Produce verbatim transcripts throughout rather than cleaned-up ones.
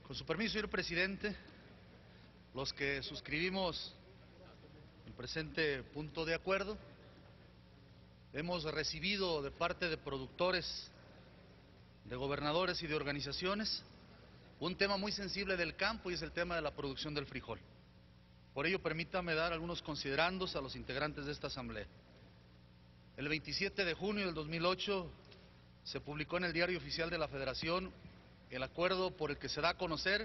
Con su permiso, señor presidente, los que suscribimos el presente punto de acuerdo, hemos recibido de parte de productores, de gobernadores y de organizaciones un tema muy sensible del campo, y es el tema de la producción del frijol. Por ello, permítame dar algunos considerandos a los integrantes de esta asamblea. El veintisiete de junio del dos mil ocho se publicó en el Diario Oficial de la Federación el acuerdo por el que se da a conocer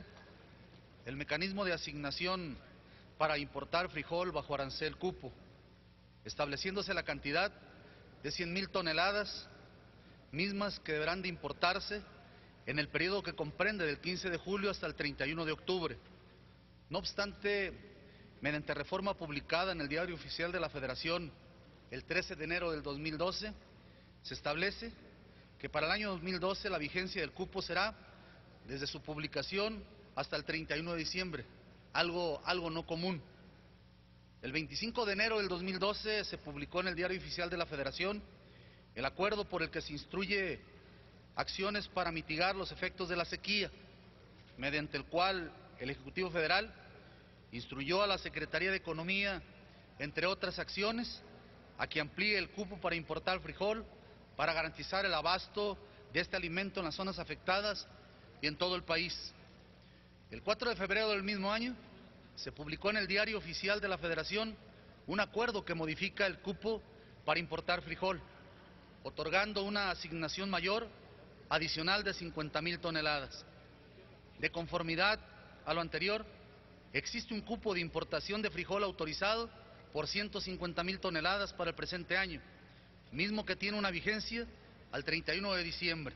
el mecanismo de asignación para importar frijol bajo arancel cupo, estableciéndose la cantidad de cien mil toneladas, mismas que deberán de importarse en el periodo que comprende del quince de julio hasta el treinta y uno de octubre. No obstante, mediante reforma publicada en el Diario Oficial de la Federación el trece de enero del dos mil doce, se establece que para el año dos mil doce la vigencia del cupo será desde su publicación hasta el treinta y uno de diciembre, algo, algo no común. El veinticinco de enero del dos mil doce se publicó en el Diario Oficial de la Federación el acuerdo por el que se instruye acciones para mitigar los efectos de la sequía, mediante el cual el Ejecutivo Federal instruyó a la Secretaría de Economía, entre otras acciones, a que amplíe el cupo para importar frijol para garantizar el abasto de este alimento en las zonas afectadas y en todo el país. El cuatro de febrero del mismo año se publicó en el Diario Oficial de la Federación un acuerdo que modifica el cupo para importar frijol, otorgando una asignación mayor adicional de cincuenta mil toneladas. De conformidad a lo anterior, existe un cupo de importación de frijol autorizado por ciento cincuenta mil toneladas para el presente año, mismo que tiene una vigencia al treinta y uno de diciembre.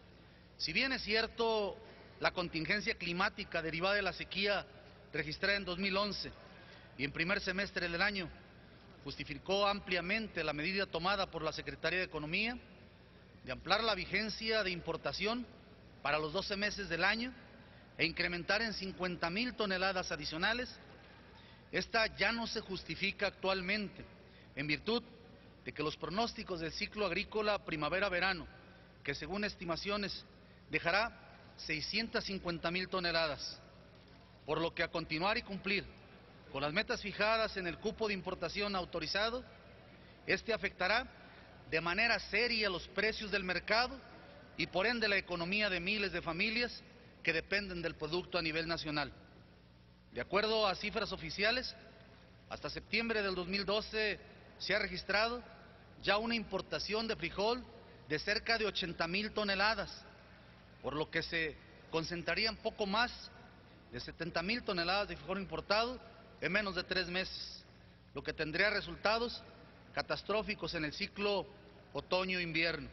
Si bien es cierto, la contingencia climática derivada de la sequía registrada en dos mil once y en primer semestre del año justificó ampliamente la medida tomada por la Secretaría de Economía de ampliar la vigencia de importación para los doce meses del año e incrementar en cincuenta mil toneladas adicionales, esta ya no se justifica actualmente en virtud de que los pronósticos del ciclo agrícola primavera-verano, que según estimaciones dejará seiscientas cincuenta mil toneladas, por lo que a continuar y cumplir con las metas fijadas en el cupo de importación autorizado, este afectará de manera seria los precios del mercado y por ende la economía de miles de familias que dependen del producto a nivel nacional. De acuerdo a cifras oficiales, hasta septiembre del dos mil doce se ha registrado ya una importación de frijol de cerca de ochenta mil toneladas, por lo que se concentrarían poco más de setenta mil toneladas de frijol importado en menos de tres meses, lo que tendría resultados catastróficos en el ciclo otoño-invierno.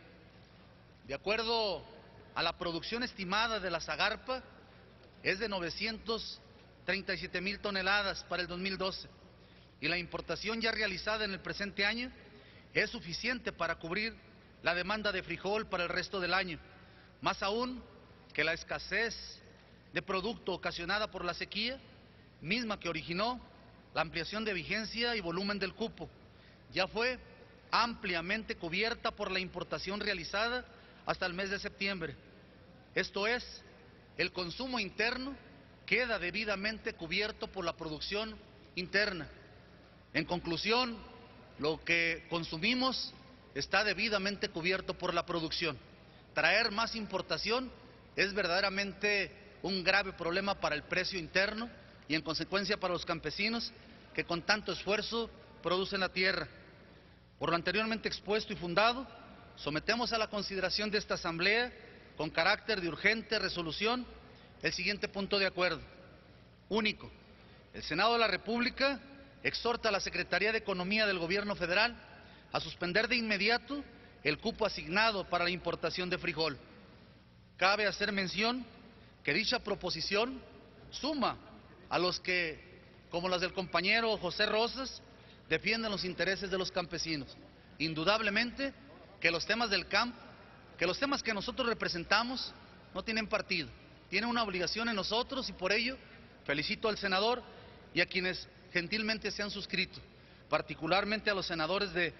De acuerdo a la producción estimada de la Zagarpa, es de novecientas treinta y siete mil toneladas para el dos mil doce, y la importación ya realizada en el presente año es suficiente para cubrir la demanda de frijol para el resto del año, más aún que la escasez de producto ocasionada por la sequía, misma que originó la ampliación de vigencia y volumen del cupo, ya fue ampliamente cubierta por la importación realizada hasta el mes de septiembre. Esto es, el consumo interno queda debidamente cubierto por la producción interna. En conclusión, lo que consumimos está debidamente cubierto por la producción. Traer más importación es verdaderamente un grave problema para el precio interno y en consecuencia para los campesinos que con tanto esfuerzo producen la tierra. Por lo anteriormente expuesto y fundado, sometemos a la consideración de esta Asamblea, con carácter de urgente resolución, el siguiente punto de acuerdo. Único, el Senado de la República exhorta a la Secretaría de Economía del Gobierno Federal a suspender de inmediato el cupo asignado para la importación de frijol. Cabe hacer mención que dicha proposición suma a los que, como las del compañero José Rosas, defienden los intereses de los campesinos. Indudablemente que los temas del campo, que los temas que nosotros representamos no tienen partido, tienen una obligación en nosotros, y por ello felicito al senador y a quienes gentilmente se han suscrito, particularmente a los senadores de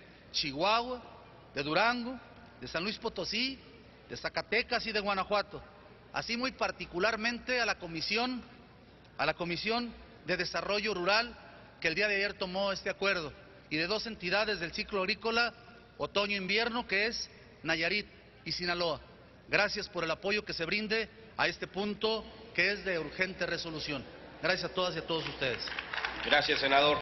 Chihuahua, de Durango, de San Luis Potosí, de Zacatecas y de Guanajuato, así muy particularmente a la Comisión, a la Comisión de Desarrollo Rural, que el día de ayer tomó este acuerdo, y de dos entidades del ciclo agrícola otoño-invierno, que es Nayarit y Sinaloa. Gracias por el apoyo que se brinde a este punto que es de urgente resolución. Gracias a todas y a todos ustedes. Gracias, senador.